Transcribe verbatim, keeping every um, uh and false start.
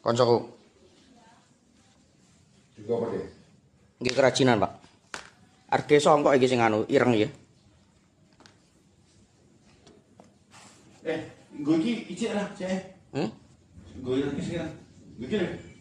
Koncoku. Juga apa deh? Nggih kerajinan, Pak. Arge songkok iki sing anu ireng ya. Eh, gue iki icik lah, cek. Hmm? Gue iki sing. Gue iki.